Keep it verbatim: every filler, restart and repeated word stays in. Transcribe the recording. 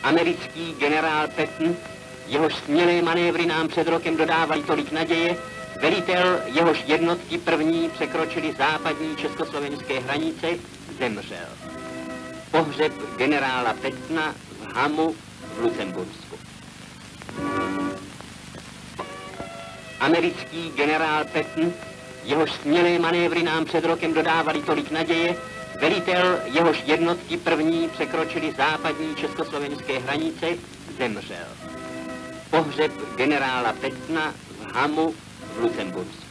Americký generál Patton, jehož smělé manévry nám před rokem dodávaly tolik naděje, velitel, jehož jednotky první překročily západní československé hranice, zemřel. Pohřeb generála Pattona v Hamu v Lucembursku. Americký generál Patton, jehož smělé manévry nám před rokem dodávaly tolik naděje, velitel, jehož jednotky první překročily západní československé hranice, zemřel. Pohřeb generála Pattona v Hamu v Lucembursku.